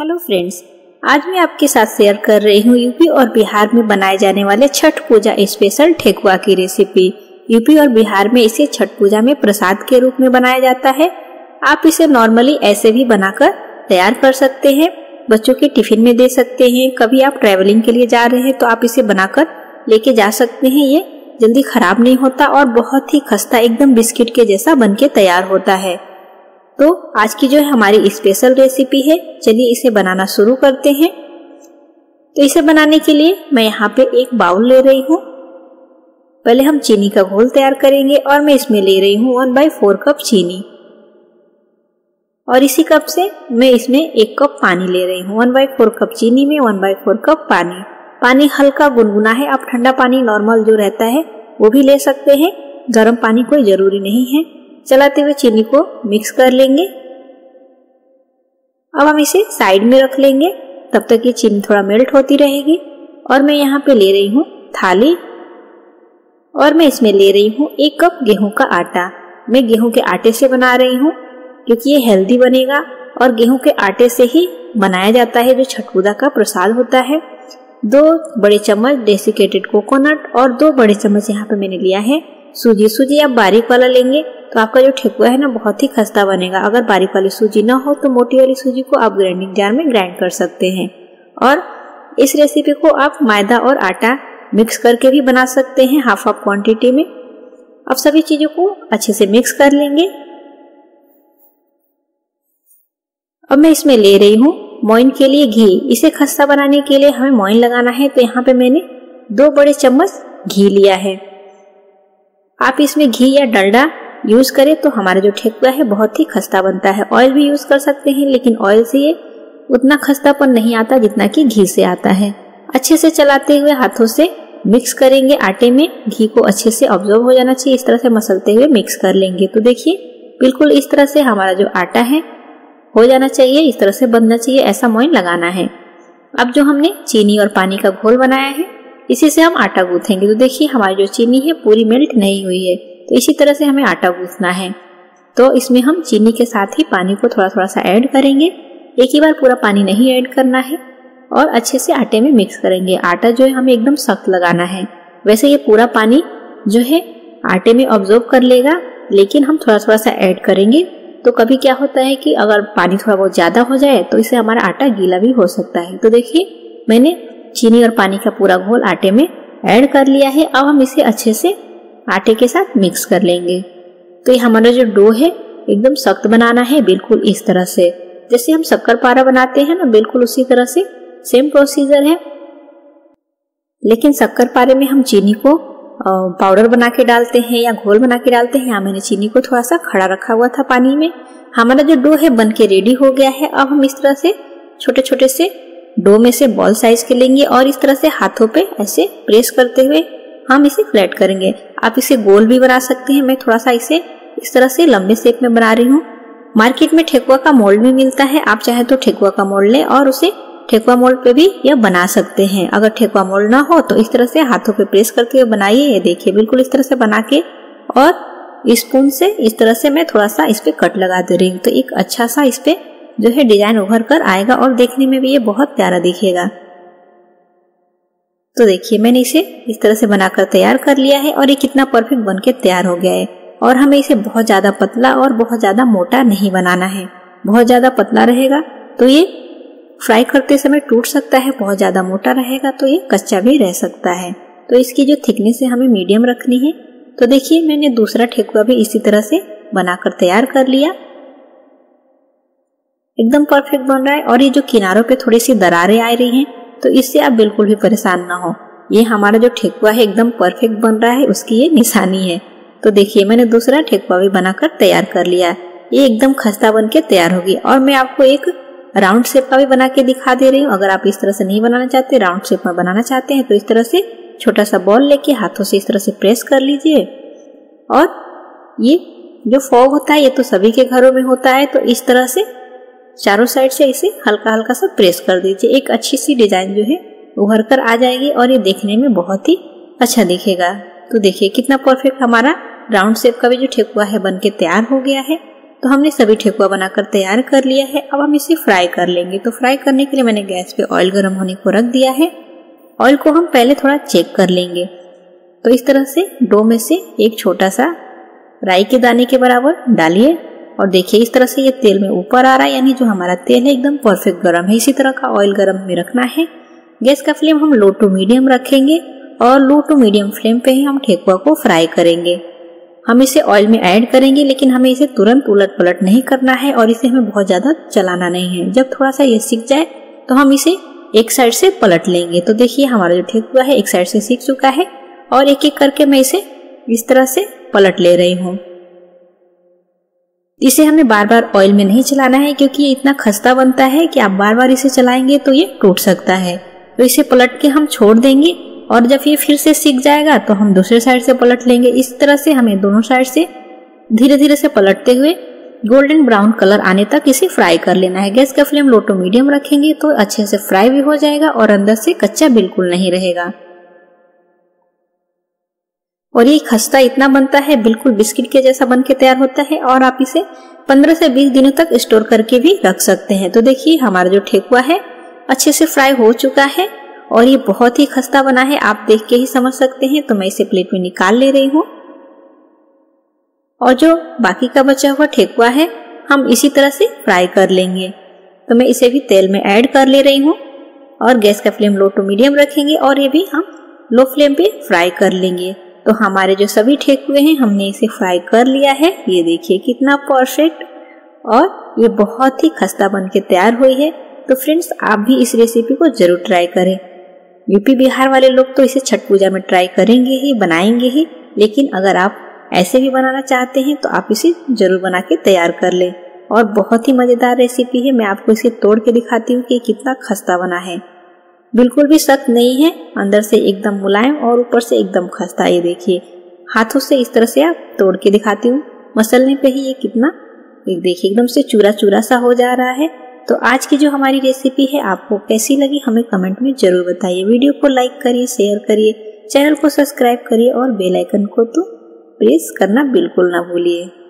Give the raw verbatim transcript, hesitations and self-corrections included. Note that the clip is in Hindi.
हेलो फ्रेंड्स, आज मैं आपके साथ शेयर कर रही हूँ यूपी और बिहार में बनाए जाने वाले छठ पूजा स्पेशल ठेकुआ की रेसिपी। यूपी और बिहार में इसे छठ पूजा में प्रसाद के रूप में बनाया जाता है। आप इसे नॉर्मली ऐसे भी बनाकर तैयार कर सकते हैं, बच्चों के टिफिन में दे सकते हैं। कभी आप ट्रैवलिंग के लिए जा रहे हैं तो आप इसे बनाकर लेके जा सकते हैं। ये जल्दी खराब नहीं होता और बहुत ही खस्ता एकदम बिस्किट के जैसा बन के तैयार होता है। तो आज की जो है हमारी स्पेशल रेसिपी है, चलिए इसे बनाना शुरू करते हैं। तो इसे बनाने के लिए मैं यहाँ पे एक बाउल ले रही हूँ। पहले हम चीनी का घोल तैयार करेंगे और मैं इसमें ले रही हूँ वन बाई फोर कप चीनी और इसी कप से मैं इसमें एक कप पानी ले रही हूँ। वन बाई फोर कप चीनी में वन बाई फोर कप पानी। पानी हल्का गुनगुना है, आप ठंडा पानी नॉर्मल जो रहता है वो भी ले सकते हैं, गर्म पानी कोई जरूरी नहीं है। चलाते हुए चीनी को मिक्स कर लेंगे। अब हम इसे साइड में रख लेंगे, तब तक ये चीनी थोड़ा मेल्ट होती रहेगी। और मैं यहाँ पे ले रही हूँ थाली और मैं इसमें ले रही हूँ एक कप गेहूं का आटा। मैं गेहूं के आटे से बना रही हूँ क्योंकि ये हेल्दी बनेगा और गेहूं के आटे से ही बनाया जाता है जो छठ पूजा का प्रसाद होता है। दो बड़े चम्मच डेसिकेटेड कोकोनट और दो बड़े चम्मच यहाँ पे मैंने लिया है सूजी। सूजी आप बारीक वाला लेंगे तो आपका जो ठेकुआ है ना बहुत ही खस्ता बनेगा। अगर बारीक वाली सूजी ना हो तो मोटी वाली सूजी को आप ग्राइंडिंग जार में ग्राइंड कर सकते हैं। और इस रेसिपी को आप मैदा और आटा मिक्स करके भी बना सकते हैं हाफ हाफ क्वांटिटी में। अब सभी चीजों को अच्छे से मिक्स कर लेंगे। अब मैं इसमें ले रही हूँ मोइन के लिए घी। इसे खस्ता बनाने के लिए हमें मोइन लगाना है, तो यहाँ पे मैंने दो बड़े चम्मच घी लिया है। आप इसमें घी या डलडा यूज करें तो हमारा जो ठेकुआ है बहुत ही खस्ता बनता है। ऑयल भी यूज कर सकते हैं, लेकिन ऑयल से ये उतना खस्तापन नहीं आता जितना कि घी से आता है। अच्छे से चलाते हुए हाथों से मिक्स करेंगे आटे में। घी को अच्छे से ऑब्जर्व हो जाना चाहिए, इस तरह से मसलते हुए मिक्स कर लेंगे। तो देखिए बिल्कुल इस तरह से हमारा जो आटा है हो जाना चाहिए, इस तरह से बनना चाहिए, ऐसा मोइन लगाना है। अब जो हमने चीनी और पानी का घोल बनाया है इसी से हम आटा गूंथेंगे। तो देखिए हमारी जो चीनी है पूरी मेल्ट नहीं हुई है, तो इसी तरह से हमें आटा गूंथना है। तो इसमें हम चीनी के साथ ही पानी को थोड़ा थोड़ा सा ऐड करेंगे, एक ही बार पूरा पानी नहीं ऐड करना है। और अच्छे से आटे में मिक्स करेंगे। आटा जो है हमें एकदम सख्त लगाना है। वैसे ये पूरा पानी जो है आटे में ऑब्जॉर्ब कर लेगा, लेकिन हम थोड़ा थोड़ा सा ऐड करेंगे। तो कभी क्या होता है कि अगर पानी थोड़ा बहुत ज्यादा हो जाए तो इससे हमारा आटा गीला भी हो सकता है। तो देखिए मैंने चीनी और पानी का पूरा घोल आटे में ऐड कर लिया है। अब हम इसे अच्छे से आटे के साथ मिक्स कर लेंगे। तो ये हमारा जो डो है एकदम सख्त बनाना है, बिल्कुल इस तरह से जैसे हम शक्कर पारा बनाते हैं ना, बिल्कुल उसी तरह से सेम प्रोसीजर है। लेकिन शक्कर पारे में हम चीनी को पाउडर बना के डालते हैं या घोल बना के डालते हैं। यहाँ मैंने चीनी को थोड़ा सा खड़ा रखा हुआ था पानी में। हमारा जो डो है बन के रेडी हो गया है। अब हम इस तरह से छोटे छोटे से डो में से बॉल साइज के लेंगे और इस तरह से हाथों पे ऐसे प्रेस करते हुए हम इसे फ्लैट करेंगे। आप इसे गोल भी बना सकते हैं। मैं थोड़ा सा इसे इस तरह से लंबे शेप में बना रही हूँ। मार्केट में ठेकुआ का मोल्ड भी मिलता है, आप चाहे तो ठेकुआ का मोल्ड लें और उसे ठेकुआ मोल्ड पे भी यह बना सकते हैं। अगर ठेकुआ मोल्ड ना हो तो इस तरह से हाथों पे प्रेस करते हुए बनाइए। ये देखिए बिल्कुल इस तरह से बना के और स्पून से इस तरह से मैं थोड़ा सा इस पे कट लगा दे रही हूँ। तो एक अच्छा सा इस पे जो है डिजाइन उभर कर आएगा और देखने में भी ये बहुत प्यारा दिखेगा। तो देखिए मैंने इसे इस तरह से बनाकर तैयार कर लिया है और ये कितना परफेक्ट बन के तैयार हो गया है। और हमें इसे बहुत ज्यादा पतला और बहुत ज्यादा मोटा नहीं बनाना है। बहुत ज्यादा पतला रहेगा तो ये फ्राई करते समय टूट सकता है, बहुत ज्यादा मोटा रहेगा तो ये कच्चा भी रह सकता है। तो इसकी जो थिकनेस है हमें मीडियम रखनी है। तो देखिए मैंने दूसरा ठेकुआ भी इसी तरह से बनाकर तैयार कर लिया। एकदम परफेक्ट बन रहा है। और ये जो किनारों पे थोड़ी सी दरारें आ रही हैं तो इससे आप बिल्कुल भी परेशान ना हो। ये हमारा जो ठेकुआ है एकदम परफेक्ट बन रहा है, उसकी ये निशानी है। तो देखिए मैंने दूसरा ठेकुआ भी बनाकर तैयार कर लिया। ये एकदम खस्ता बन के तैयार होगी। और मैं आपको एक राउंड शेप का भी बना के दिखा दे रही हूँ। अगर आप इस तरह से नहीं बनाना चाहते, राउंड शेप में बनाना चाहते हैं तो इस तरह से छोटा सा बॉल लेके हाथों से इस तरह से प्रेस कर लीजिए। और ये जो फॉग होता है ये तो सभी के घरों में होता है, तो इस तरह से चारों साइड से इसे हल्का हल्का सा प्रेस कर दीजिए। एक अच्छी सी डिजाइन जो है उभर कर आ जाएगी और ये देखने में बहुत ही अच्छा दिखेगा। तो देखिए कितना परफेक्ट हमारा राउंड शेप का भी जो ठेकुआ है बन के तैयार हो गया है। तो हमने सभी ठेकुआ बनाकर तैयार कर लिया है। अब हम इसे फ्राई कर लेंगे। तो फ्राई करने के लिए मैंने गैस पे ऑयल गर्म होने को रख दिया है। ऑयल को हम पहले थोड़ा चेक कर लेंगे। तो इस तरह से डो में से एक छोटा सा राई के दाने के बराबर डालिए और देखिए इस तरह से ये तेल में ऊपर आ रहा है, यानी जो हमारा तेल है एकदम परफेक्ट गर्म है। इसी तरह का ऑयल गर्म में रखना है। गैस का फ्लेम हम लो टू मीडियम रखेंगे और लो टू मीडियम फ्लेम पे ही हम ठेकुआ को फ्राई करेंगे। हम इसे ऑयल में ऐड करेंगे, लेकिन हमें इसे तुरंत उलट पलट नहीं करना है और इसे हमें बहुत ज्यादा चलाना नहीं है। जब थोड़ा सा ये सीख जाए तो हम इसे एक साइड से पलट लेंगे। तो देखिए हमारा जो ठेकुआ है एक साइड से सीख चुका है और एक एक करके मैं इसे इस तरह से पलट ले रही हूँ। इसे हमें बार बार ऑयल में नहीं चलाना है, क्योंकि ये इतना खस्ता बनता है कि आप बार बार इसे चलाएंगे तो ये टूट सकता है। तो इसे पलट के हम छोड़ देंगे और जब ये फिर से सीख जाएगा तो हम दूसरे साइड से पलट लेंगे। इस तरह से हमें दोनों साइड से धीरे धीरे से पलटते हुए गोल्डन ब्राउन कलर आने तक इसे फ्राई कर लेना है। गैस का फ्लेम लो टू मीडियम रखेंगे तो अच्छे से फ्राई भी हो जाएगा और अंदर से कच्चा बिल्कुल नहीं रहेगा। और ये खस्ता इतना बनता है, बिल्कुल बिस्किट के जैसा बन के तैयार होता है और आप इसे पंद्रह से बीस दिनों तक स्टोर करके भी रख सकते हैं। तो देखिए हमारा जो ठेकुआ है अच्छे से फ्राई हो चुका है और ये बहुत ही खस्ता बना है, आप देख के ही समझ सकते हैं। तो मैं इसे प्लेट में निकाल ले रही हूँ और जो बाकी का बचा हुआ ठेकुआ है हम इसी तरह से फ्राई कर लेंगे। तो मैं इसे भी तेल में ऐड कर ले रही हूँ और गैस का फ्लेम लो टू मीडियम रखेंगे और ये भी हम लो फ्लेम पे फ्राई कर लेंगे। तो हमारे जो सभी ठेकुए हैं हमने इसे फ्राई कर लिया है। ये देखिए कितना परफेक्ट और ये बहुत ही खस्ता बन के तैयार हुई है। तो फ्रेंड्स आप भी इस रेसिपी को जरूर ट्राई करें। यूपी बिहार वाले लोग तो इसे छठ पूजा में ट्राई करेंगे ही, बनाएंगे ही, लेकिन अगर आप ऐसे भी बनाना चाहते हैं तो आप इसे जरूर बना के तैयार कर लें। और बहुत ही मजेदार रेसिपी है। मैं आपको इसे तोड़ के दिखाती हूँ कि कितना खस्ता बना है। बिल्कुल भी सख्त नहीं है, अंदर से एकदम मुलायम और ऊपर से एकदम खस्ता। ये देखिए हाथों से इस तरह से आप तोड़ के दिखाती हूँ, मसलने पे ही ये कितना देखिए एकदम से चूरा चूरा सा हो जा रहा है। तो आज की जो हमारी रेसिपी है आपको कैसी लगी हमें कमेंट में जरूर बताइए। वीडियो को लाइक करिए, शेयर करिए, चैनल को सब्सक्राइब करिए और बेल आइकन को तो प्रेस करना बिल्कुल ना भूलिए।